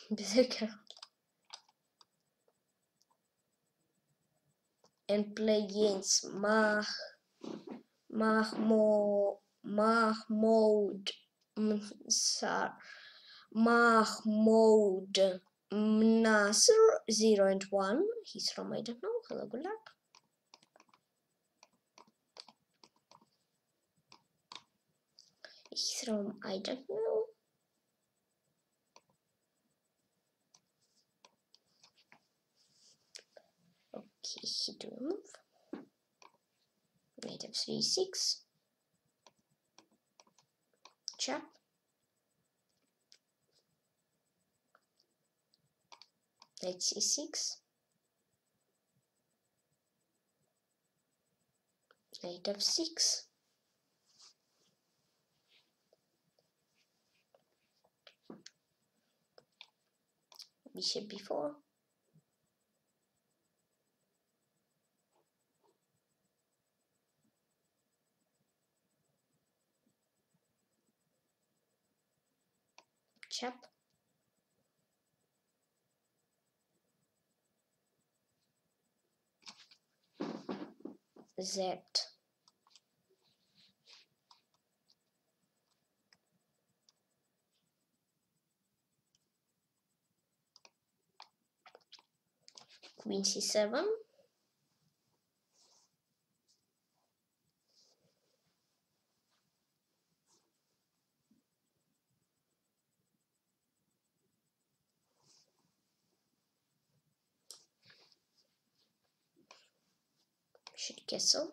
Bize careful. And play against Mahmoud Nasr 0 and 1. He's from I don't know. Hello, good luck. He's from I don't know. Okay, he do a move. Knight f3, 6. Chap. Knight c6. Knight f6. Bishop b4. Chap. Z. Queen c7. Should castle.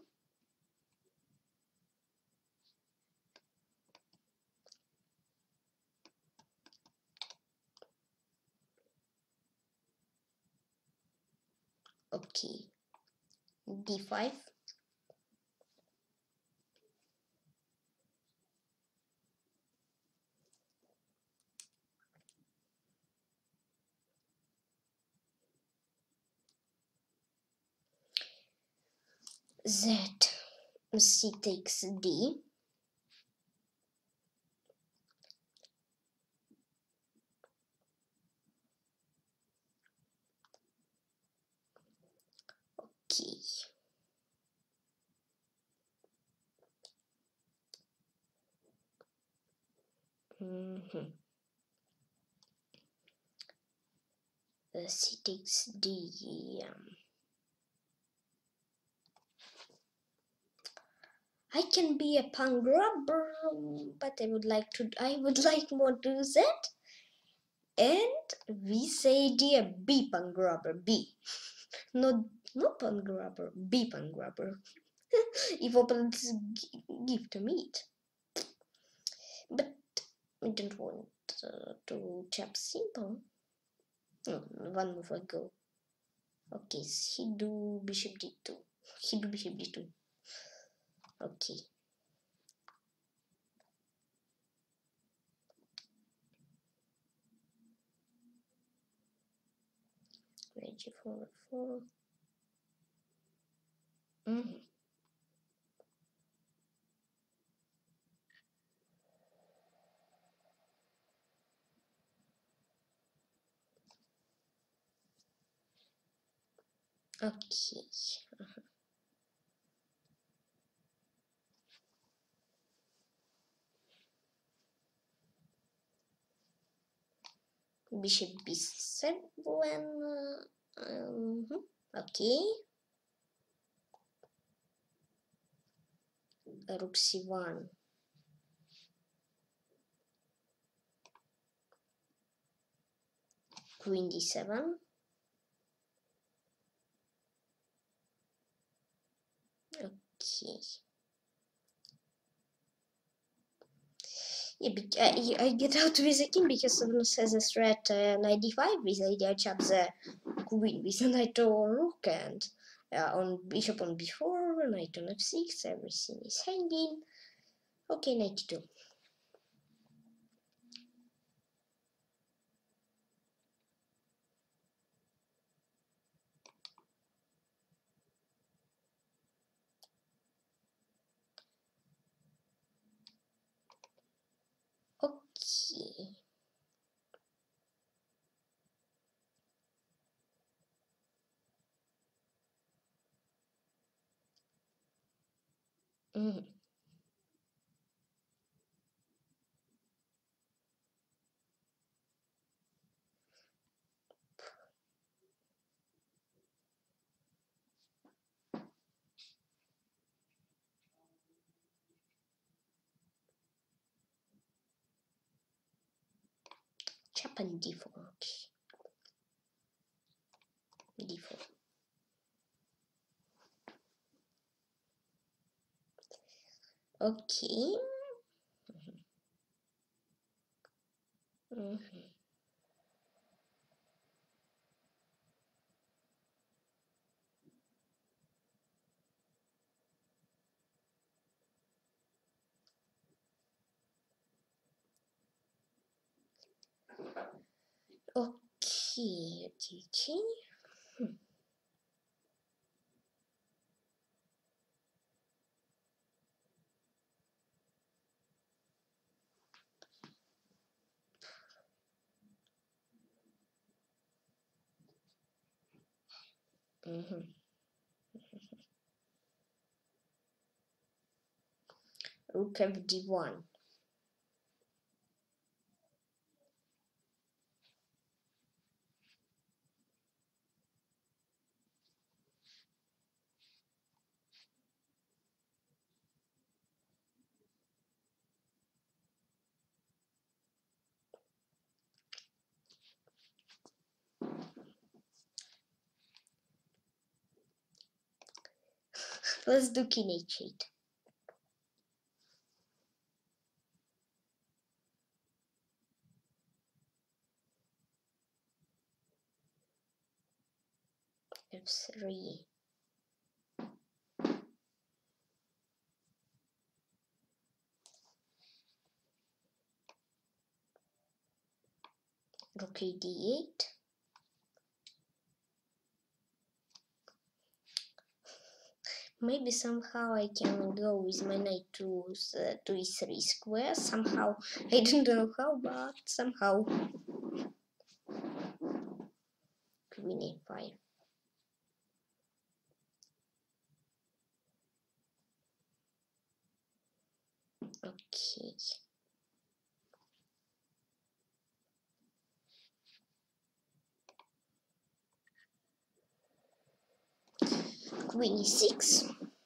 Okay. d5. Z. C takes D. Okay. C takes D. I can be a pawn grabber, but I would like more to Z. And we say dear B pawn grabber, B. No pawn grabber, B pawn grabber. If opponents give to meat. But I don't want to chap simple. No, one move ago. Okay, he do bishop d2. He do bishop d2. Okay. Knight g4, 4. Okay. Bishop b7. Okay. Rook c1. Queen d7. Okay. Yeah, I get out with the king because someone has a threat knight d5 with idea chap the queen with a knight or rook and on bishop on b4, knight on f6, everything is hanging. Okay, knight d2. Okay. Mm. Chop and d4. D4. Okay. Mm-hmm. Okay. Mm-hmm. Rook of d1. Let's do king h8. f3. Rook a d8. Maybe somehow I can go with my knight to e3 square. Somehow, I don't know how, but somehow. Queen a5. Okay. Queen e6.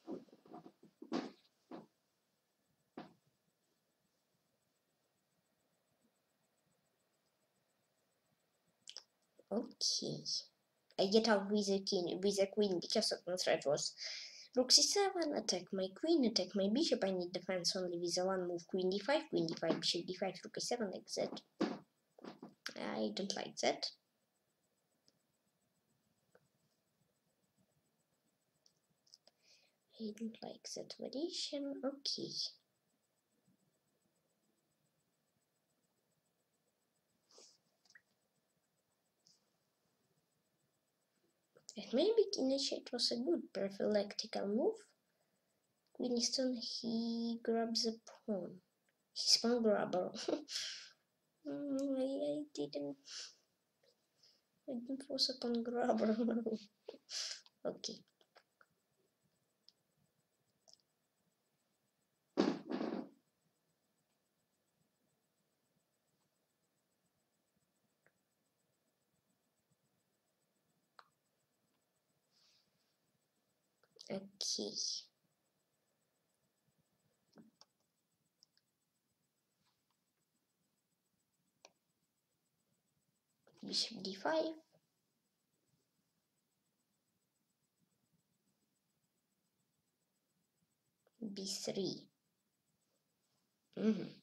Okay. I get out with a king, with a queen, because of my threat was rook c7, attack my queen, attack my bishop. I need defense only with a one move, queen d5, bishop d5, rook a7, like that. I don't like that. I don't like that variation. Okay. And maybe king h8 was a good prophylactical move. Queen e7, he grabs a pawn. He's pawn grabber. I didn't force a pawn grabber. Okay. Okay. Bishop d5. b3. Mm-hmm.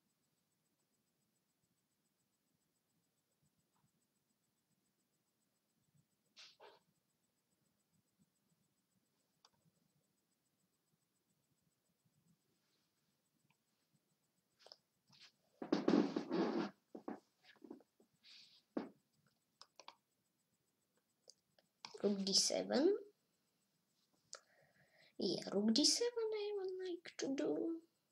Rook d7. Yeah, rook d7 I would like to do.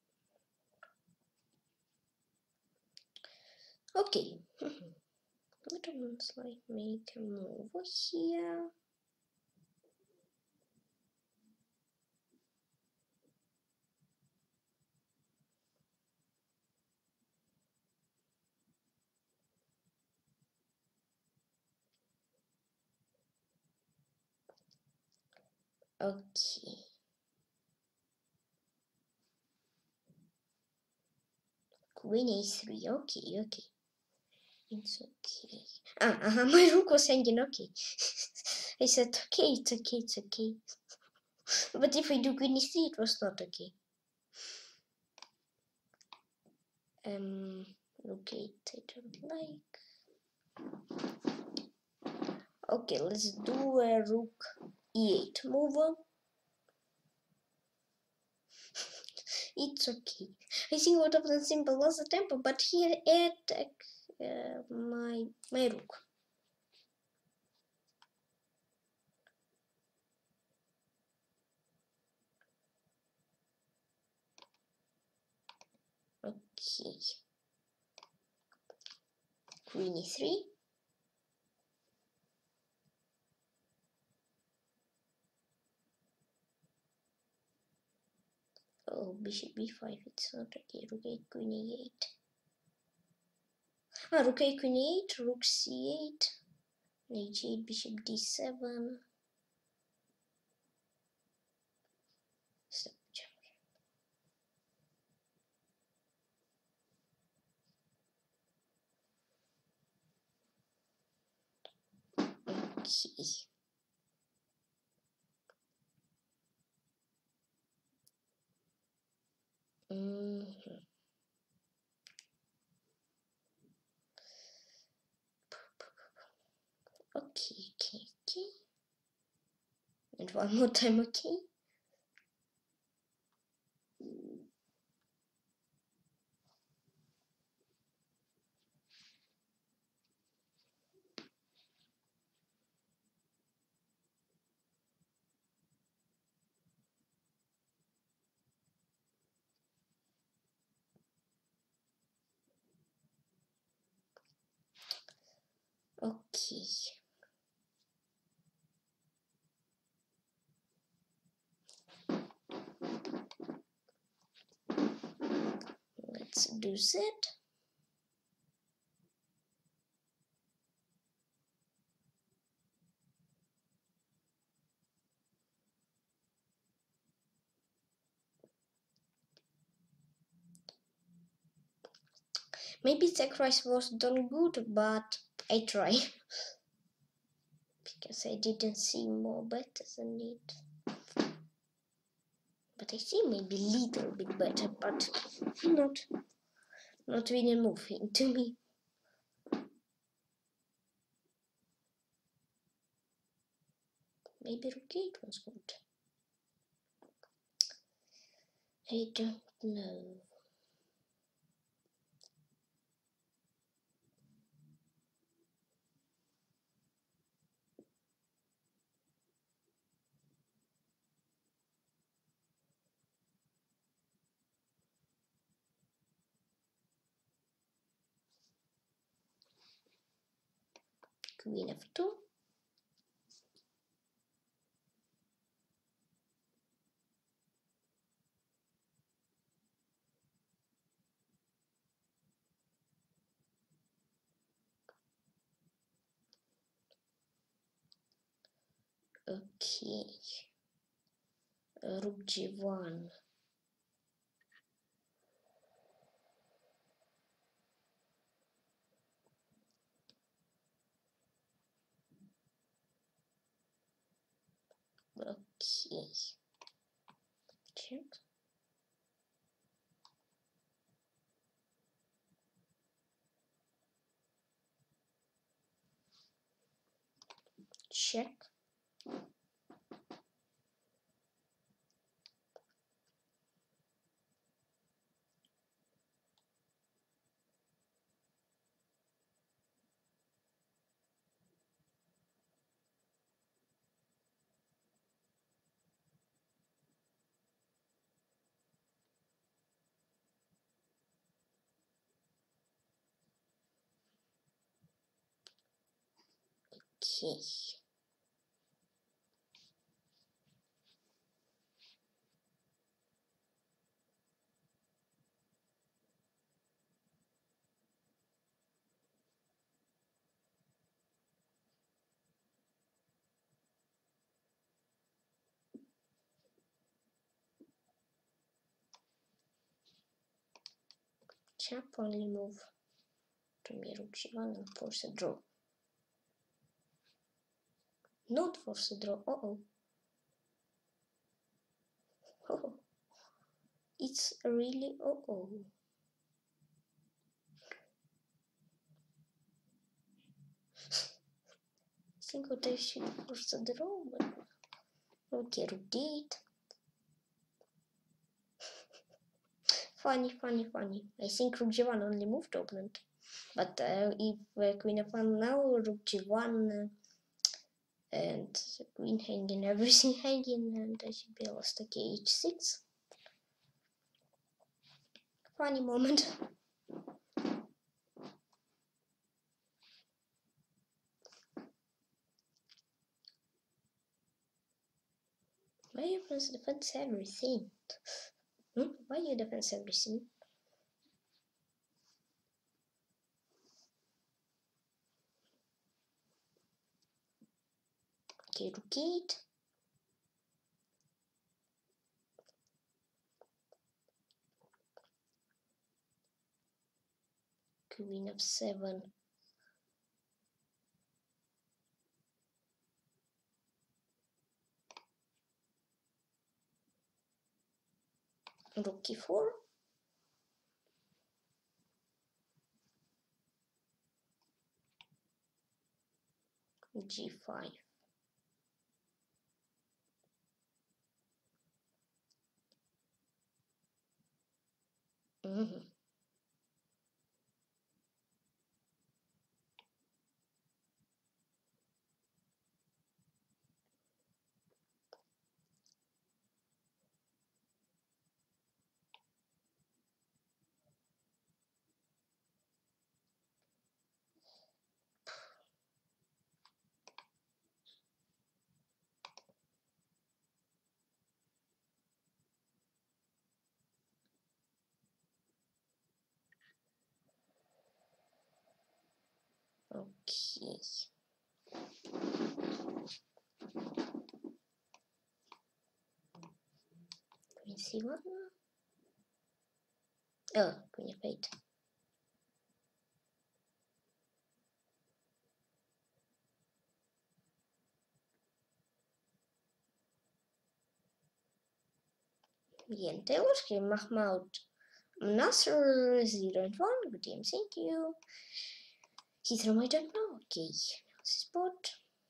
Okay. Let us like make a move here. Okay. Queen a3. Okay, okay. It's okay. My rook was hanging. Okay. I said, okay, it's okay, it's okay. But if I do queen e3, it was not okay. Rook 8, I don't like. Okay, let's do a rook e8 move. It's okay. I think what of the simple was the tempo, but here attack my rook. Okay. Queen e3. Oh, bishop b5, it's not okay. Rook 8, queen e8. Rook 8, queen e8, rook c8, h8, bishop d7. Step check. Okay. Okay, okay, okay. And one more time, okay. Okay. Let's do that. Maybe sacrifice was done good, but I try. Because I didn't see more better than it. But I see maybe little bit better, but not really moving to me. Maybe rook 8 was good. I don't know. Queen f2. Okay. Rook g1. Okay. Check. Check. Okay. Chap only move to me rook g1 and force a draw. Not force a draw. Oh. It's really I think what I should force a draw, but okay, rook d8. Funny. I think rook g1 only moved opponent. But if queen f1 now, rook g1 and queen hanging, everything hanging, and I should be lost. Okay, h6. Funny moment. Why you defense everything? Why you defense everything? Okay, rook 8. Queen f7. Rook e4. g5. Okay. Queen c1. Oh, queen f8. Taylorski, Mahmoud Nasser 0-1. Good game, thank you. He threw my don't know. Okay, now spot.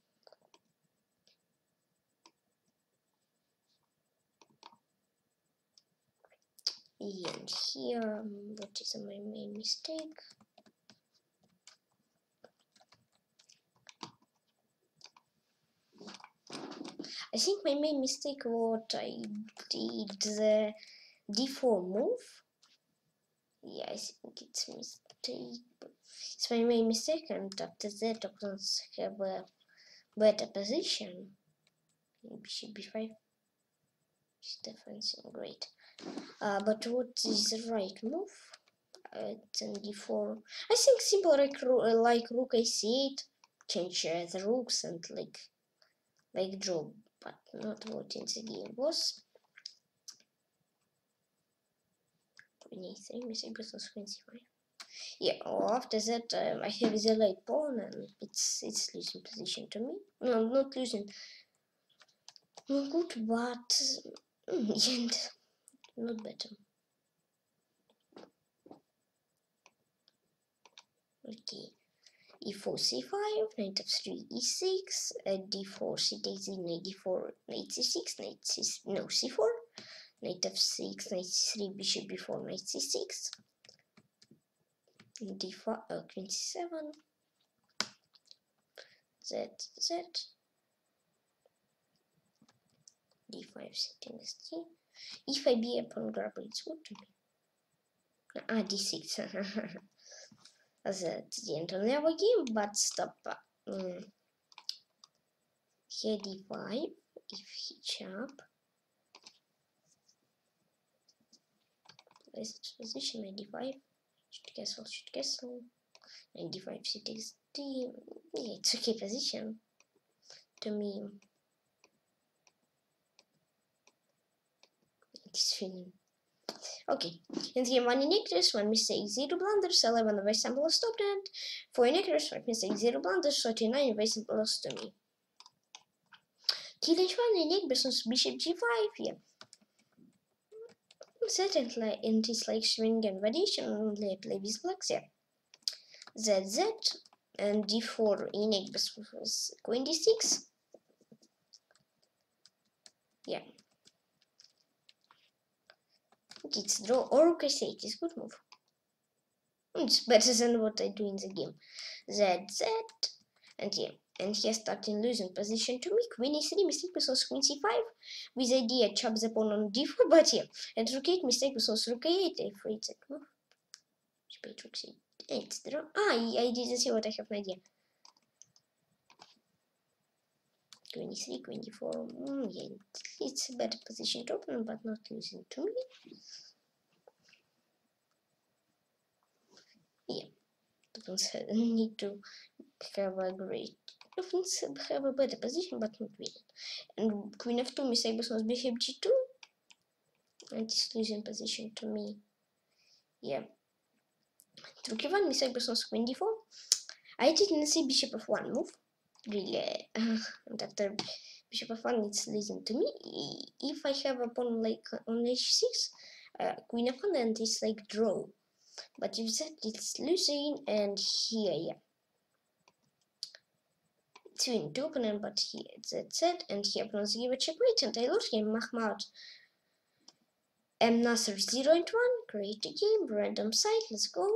And here, what is my main mistake? I think my main mistake what I did the d4 move. Yeah, I think it's a mistake. It's my main mistake, and after that opponents have a better position. Bishop b5. It's defense great. But what is the right move? It's in d4. I think simple like rook a8, change the rooks and like draw, but not what in the game was. Queen a3, maybe plus queen c5. Yeah. After that, I have the late pawn, and it's losing position to me. No, not losing. Not good, but and not better. Okay. e4 c5, knight f3 e6, d4 c takes in, knight d4, knight c6, knight c no c4, knight f6, knight c3, bishop b4, knight c6, d5, queen c7, z, d5 sitting st. If I be a pawn grabber, it's good to me. D6. That's the end of our game, but stop. Here d5, if he chop. Best position, 95. Should castle. 95 c takes d. Yeah, it's okay position. To me, it's feeling Okay, in the game 1 iniquitous, 1 mistake, 0 blunders, 11 of example lost opponent, 4 iniquitous, 5 mistakes, 0 blunders, 39 of example lost to me. King h1 iniquitous, bishop g5, yeah. Certainly, it is like swing and variation, only play with blocks, yeah. ZZ, and d4 iniquitous, queen d6, yeah. It's draw or cassette, it's good move. It's better than what I do in the game. ZZ, and yeah, and here starting losing position to me. Queen e3, mistake was queen c5, with idea chop the pawn on d4, but yeah, and rook 8, mistake was rook a8, f8, that move. Rook 8, it's draw. I didn't see what I have an idea. Queen e3, queen d4, yeah, it's a better position to open, but not losing to me. Yeah, need to have a great have a better position, but not win. And queen f2, mistake was bishop g2, and it's losing position to me. Yeah. Rook e1, mistake was queen d4. I didn't see bishop f1 move, really. And after bishop f1, it's losing to me. If I have a pawn like on h6, queen f1, and it's like draw. But if that, it's losing, and here, yeah. Twin to opponent, but here that's it, and here opponents give a checkmate, and I lost game. Mahmoud M. Nasser 0 and 1, create a game, random site, let's go.